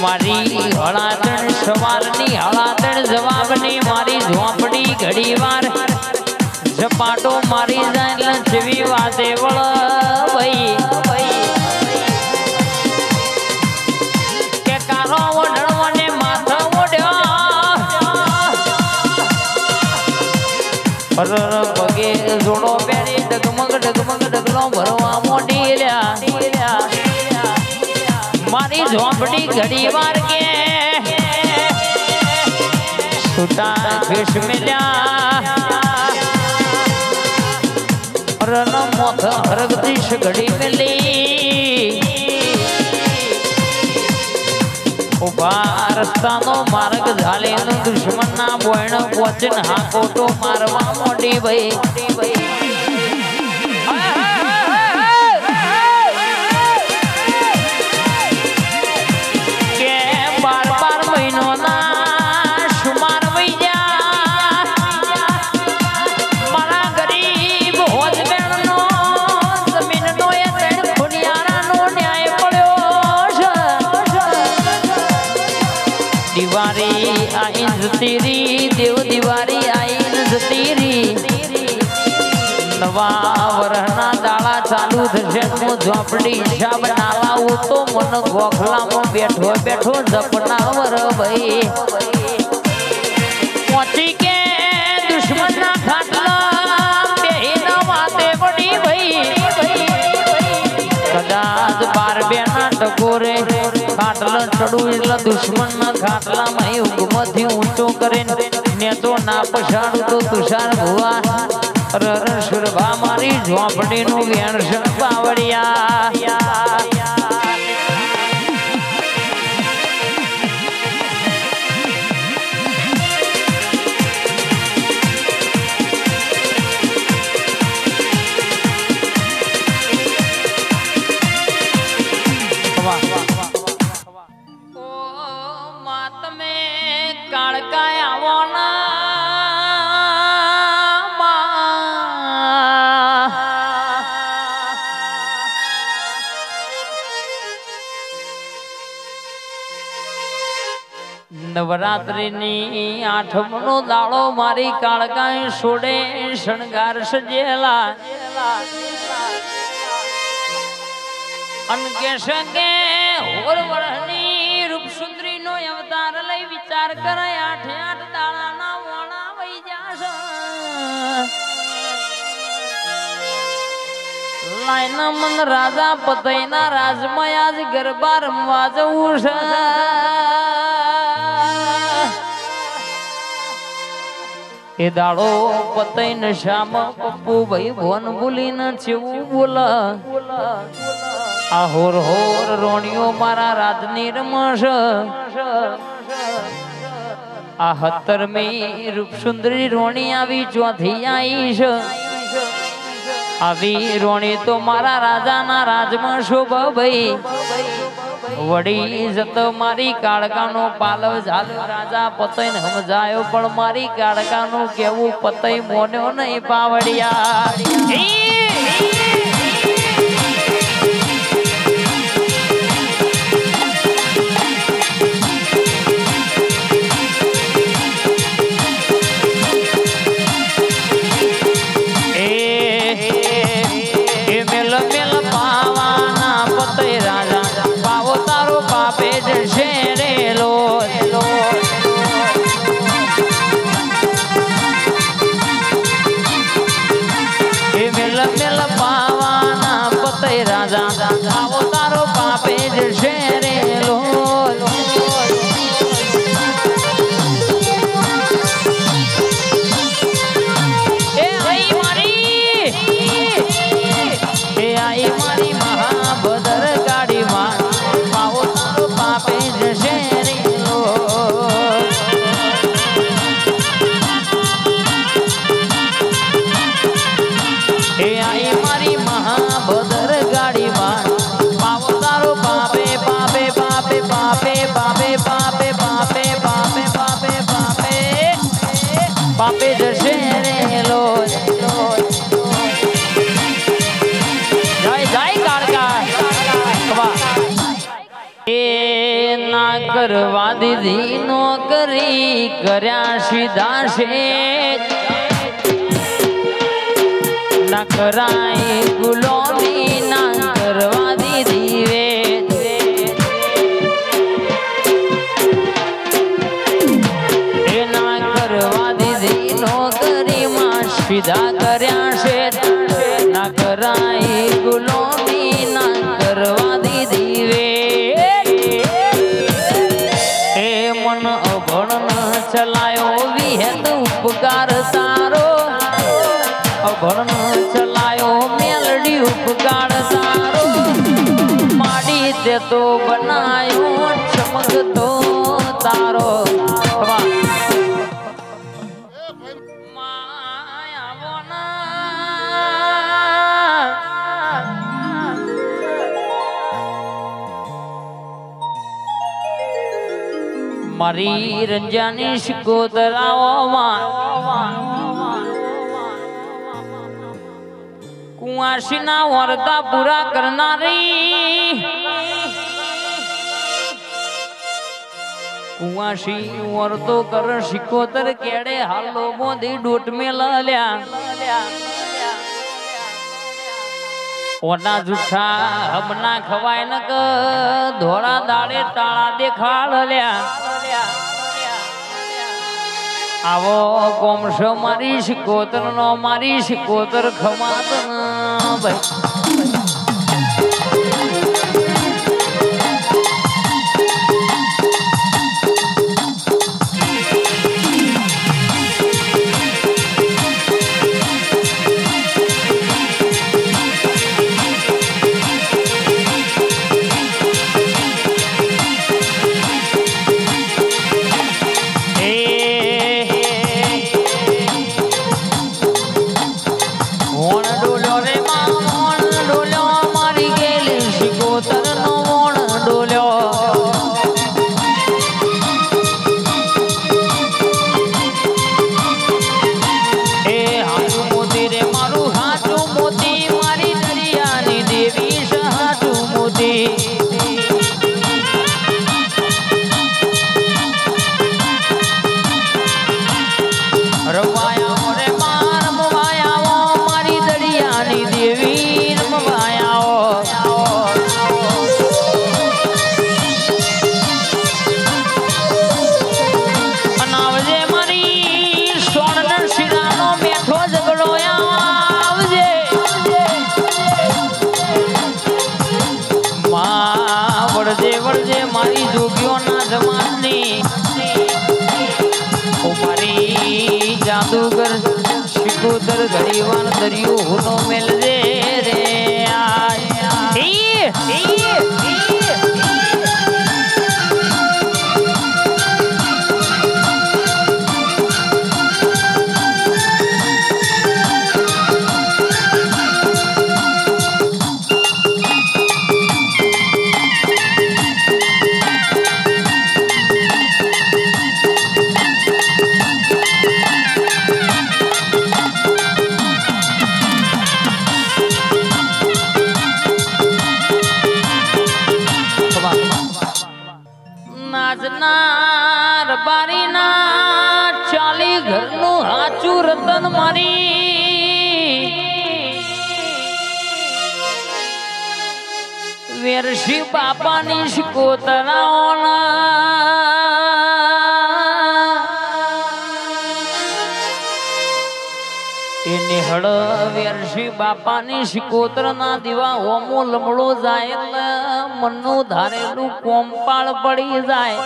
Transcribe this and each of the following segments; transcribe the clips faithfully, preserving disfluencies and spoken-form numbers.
मारी हड़ातण सवारनी हड़ातण जवाबनी मारी झोंपड़ी घड़ी वार झपाटो मारी जाए लंचवी वादे वळ भाई के कारो वडणवने माथा ओड्या अर बगे जोड़ो पेरी डगमग डगमग डगलो भरवा मोडील्या मारी झोंपड़ी घड़ी वार के सुटा भेष मिल्या रन मोथ हरगदीश घड़ी मिली उभा रस्तानो मार्ग झाले दुश्मन ना बोयण वचन हा कोटो मारवा मोडी भाई तेरी देव दीवारी आईन जतीरी नवा वरहना दाड़ा चालू थशे मु झोपड़ी हिसाब ना लावू तो मन गोखला में बैठो बैठो जपना वर भाई पहुंची के दुश्मन ना खाटला बेहीना वाते बड़ी भाई कदाच बार बेना टकोरे खाटला चढ़ू એટલે दुश्मन ना खाटला में उगमथी ऊंचो करे ने तो ना पछाड़ू तो तुषार भुआ रर सुरभा मारी झोंपड़ी नु वेणसण बावड़िया नवरात्रि नी आठमनो दाड़ो मारी काळकाई सोडे शणगार सजेला अनके संगे होर वरहनी रूप सुंदरी नो अवतार लई विचार करे आठ आठ दाड़ा ना वणा वई जास लाइन मन राजा पतईना राजमय आज गरबा रमवा जवू छ ए दाड़ो पतई न श्याम पप्पू भाई भवन बोली न चेवू बोला आहोर होर रोणियो मारा राजनी रमश आ हत्तर में रूप सुंदरी रोणी आवी चौथी आईश आवी रोणी तो मारा राजा ना राजमा शोभा भाई वड़ी जत मारी काड़कानो पालव झाल राजा पतई ने समझायो पण मारी काड़कानो केवू पतई मोन्यो नहीं पावड़िया बापे जैसे रे लो जाए जाए काड़का ए नाग કરવા દીધી નોકરી કર્યા સીધા શેખ ના કરાય ગુલામી ના કરવા દીધી વેદ એ ના કરવા દીધી નોકરીમાં સીધા કર્યા શેખ ના કરાય ગુલામી ના કરવા દીધી વેદ એ મન અભણ ચલાયો વિહેત ઉપકાર તારો અભણ ચલાયો મેલડી ઉપકાર તારો માડી તે તો બનાયો ચમકતો તારો મારી રંજાની શિકોતરાઓમાં કુંવાસીના વરતા પૂરા કરનારી કુંવાસી વરતો કર શિકોતર કેડે હાલો મોદી ડોટ મેલ્યા ઓના જુઠ્ઠા હમના ખવાય ન ક ધોળા દાડે ટાળા દેખાડલ્યા આવો કોમશ મારી શિકોતર નો મારી શિકોતર ખમાત ભાઈ જાદુગર શિકોતર ઘડી વાર દરિયો હુનો મેલજે રે નાચનાર બારીના ચાલી ઘરનું હાચું રતન મારી વેરશી બાપાની શિકોતરાઓના એની હળ વેરશી બાપાની શિકોતર ના દીવા હોમો લમડો જાય એટલે મનનું ધારેલું કોમપાળ પડી જાય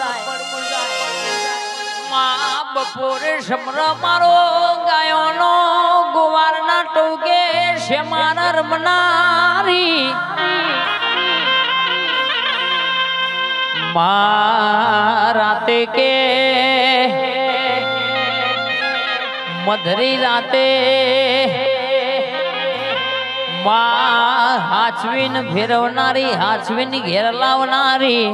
માં બપોરે સમર મારો ગાયોનો ગોવારના ટોકે શેમાના રમનારી માં રાતે કે મધરી રાતે માં હાચવીન ફેરવનારી હાચવીન ઘેર લાવનારી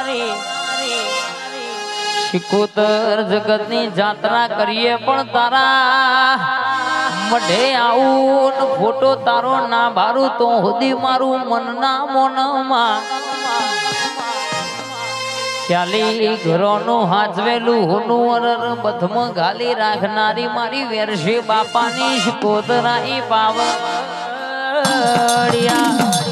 શિકોતર જગતની જાત્રા કરીએ પણ તારા મઢે આવું ફોટો તારો ના ભારું તો હુદી મારું મન ના મોનમાં ચાલી ઘરોનું હાજવેલું હોનું અરર બધમાં ગાલી રાખનારી મારી વેરશે બાપાની કોતરાઈ પાવડિયા